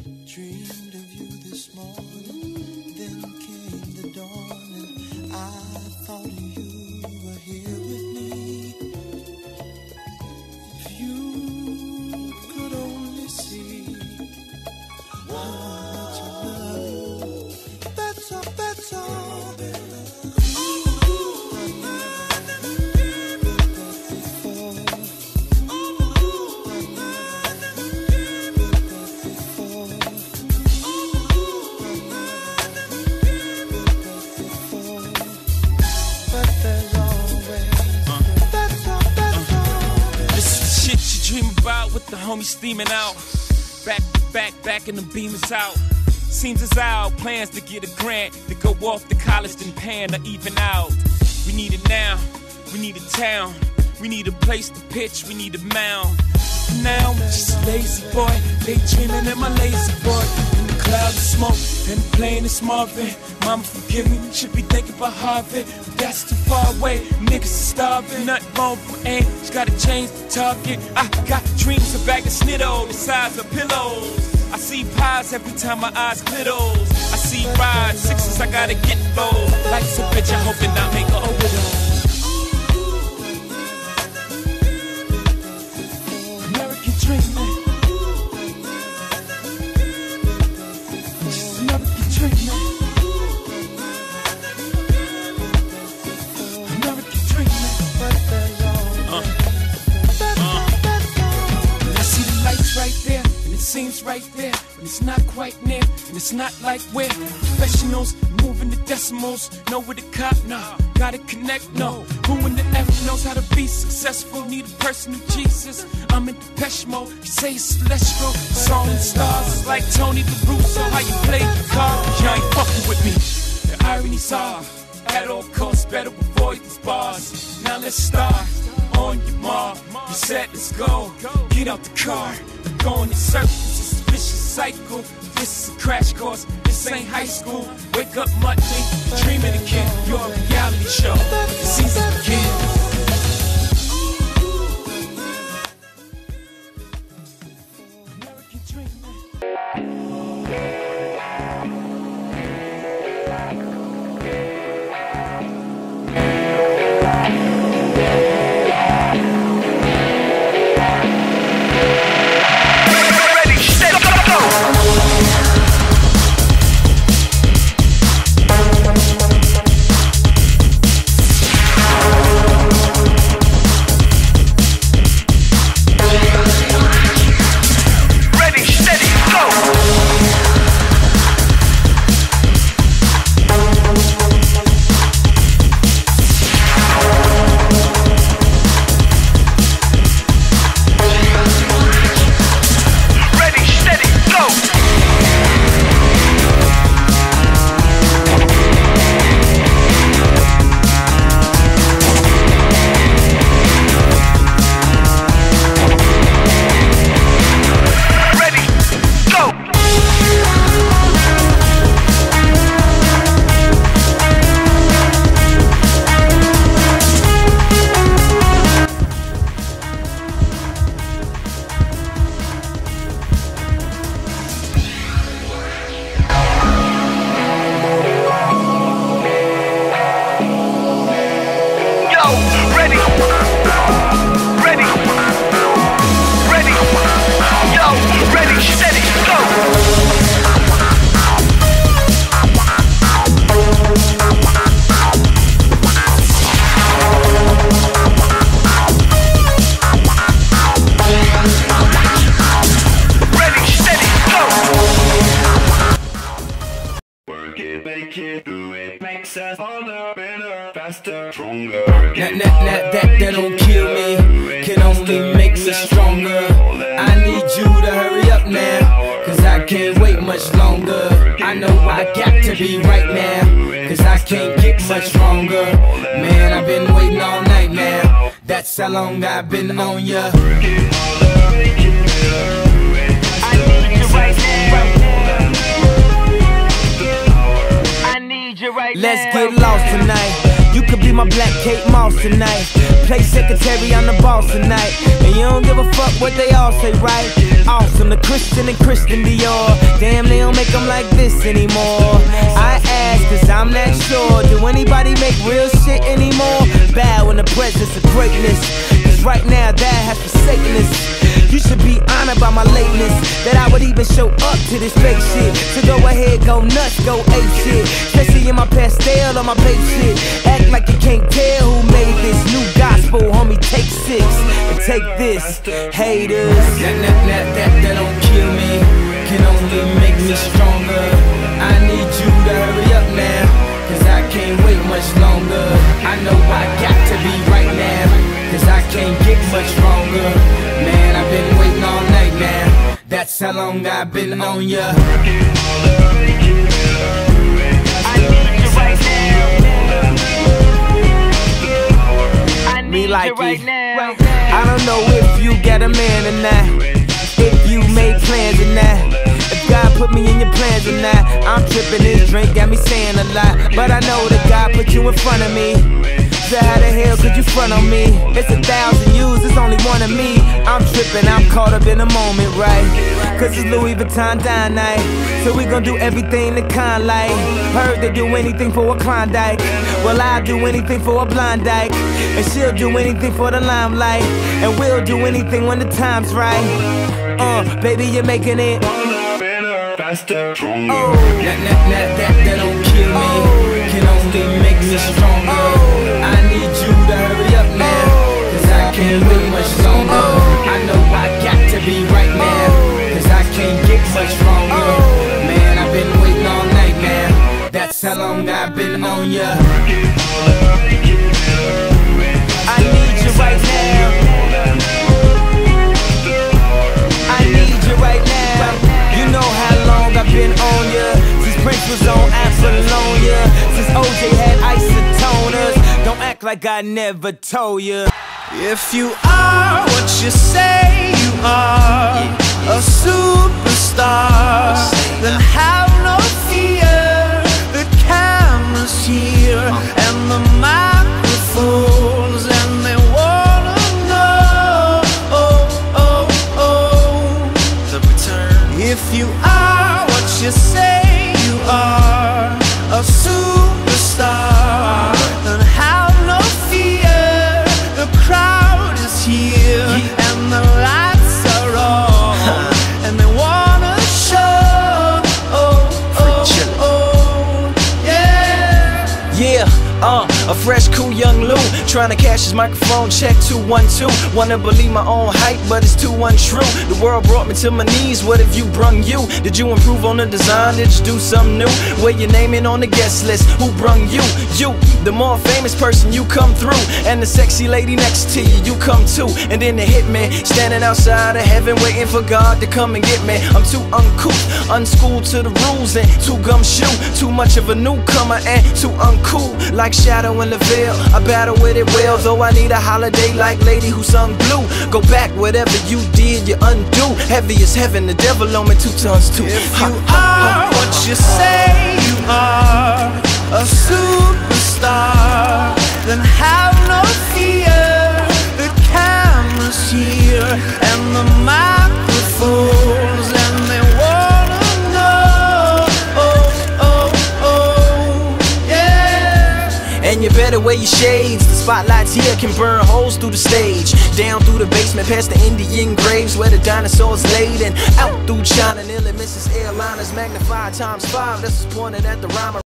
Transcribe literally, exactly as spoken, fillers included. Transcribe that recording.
Dreamed of you this morning, then came the dawn, and I thought you were here with me. If you could only see how much I love you, that's all, that's all. With the homies steaming out, back to back, back and the beam is out. Seems as our plans to get a grant to go off to college and pan to even out. We need it now, we need a town, we need a place to pitch, we need a mound. Now I'm just a lazy boy, daydreaming in my lazy boy. In the clouds of smoke and the plane is Marvin. Mama forgive me, should be thinking about Harvard, but that's too far away. Niggas are starving, nothing wrong with aim, just gotta change the target. I got dreams, a bag of snitto, the size of pillows. I see pies every time my eyes glitters. I see rides, sixes, I gotta get those. Life's a bitch, I hope that I make her overdose. American dream, man. Just American dream, man. American dream, man. Uh, uh. I see the lights right there. It seems right there, but it's not quite near, and it's not like we're professionals, moving the decimals, know where to cop, nah, gotta connect, no, who in the F knows how to be successful, need a person of Jesus, I'm in Depeche Mode, you say it's celestial, song and stars, it's like Tony DeRusso, how you play the card, you ain't fucking with me, the ironies are, at all costs, better avoid these bars, now let's start, on your mark, you said let's go, get out the car, going in circles, it's a vicious cycle. This is a crash course, this ain't high school. Wake up Monday, dreaming again. You're a reality show, the season begins. American dream, That, that, that, that, that don't kill me, can only make me stronger. I need you to hurry up now, cause I can't wait much longer. I know I got to be right now, cause I can't get much longer. Man, I've been waiting all night now, that's how long I've been on ya. I need you right now, I need you right now. Let's get lost tonight. You could be my black Kate Moss tonight. Play secretary, I'm the boss tonight. And you don't give a fuck what they all say, right? Awesome, the Christian and Christian Dior. Damn, they don't make them like this anymore. I ask, cause I'm not sure. Do anybody make real shit anymore? Bow in the presence of greatness. Cause right now that has forsaken us. You should be honored by my lateness, that I would even show up to this fake shit. So go ahead, go nuts, go ape shit. Especially in my pastel or my babe shit. Act like you can't tell who made this new gospel, homie. Take six and take this, haters. That, that, that, that, that don't kill me, can only make me stronger. I need you to hurry up now, cause I can't wait much longer. I know I got to be right now, cause I can't get much stronger. Man, I've been waiting all night now. That's how long I've been on ya. I need you right now. I need like you right now. I don't know if you got a man or not, if you made plans or not, if God put me in your plans or not. I'm tripping, this drink got me saying a lot, but I know that God put you in front of me. So how the hell could you front on me? It's a thousand yous, it's only one of me. I'm tripping, I'm caught up in the moment, right? Cause it's Louis Vuitton dine night, so we gon' do everything the kind like. Heard they do anything for a Klondike. Well, I'll do anything for a blind dyke, and she'll do anything for the limelight, and we'll do anything when the time's right. Uh, baby, you're making it faster, stronger. Oh, that, that, that, that, that don't kill me, oh, can only make me stronger. Oh, I need you to hurry up now, cause I can't wait much longer. Oh, I know I got to be right now, cause I can't get much stronger. Oh, man, I've been waiting all night now. That's how long I've been on ya. I need you right now. I need you right now. You know how long I've been on ya, since Prince was on Apollonia, since O J had isotoners. Don't act like I never told ya. If you are what you say you are, a superstar, then have no fear. The camera's here and the microphones, and they wanna know, oh, oh, oh, the return. If you are what you say you are, a superstar, then have no fear. The crowd is here and the lights are on, and they wanna show, oh, oh, oh, yeah. Yeah, uh, a fresh, cool young Lou, trying to cash his microphone check two one two. Wanna believe my own hype, but it's too untrue. The world brought me to my knees, what if you brung you? Did you improve on the design, did you do something new? Where your name in on the guest list, who brung you? You, the more famous person, you come through, and the sexy lady next to you, you come too. And then the hitman, standing outside of heaven, waiting for God to come and get me. I'm too uncouth, unschooled to the rules, and too gumshoe. Too much of a newcomer and too uncool, like Shadow in the Veil. I battle with it well, though I need a holiday like Lady who sung Blue. Go back, whatever you did, you undo. Heavy as heaven, the devil on me two tons too. If you are what you say you are, a superstar, then have no fear. The camera's here and the microphones, and they wanna know, oh, oh, oh, yeah. And you better wear your shades, the spotlights here can burn holes through the stage. Down through the basement, past the Indian graves where the dinosaurs laid, and out through China, nearly misses airliners, magnified times five, this is pointed at the rhyme.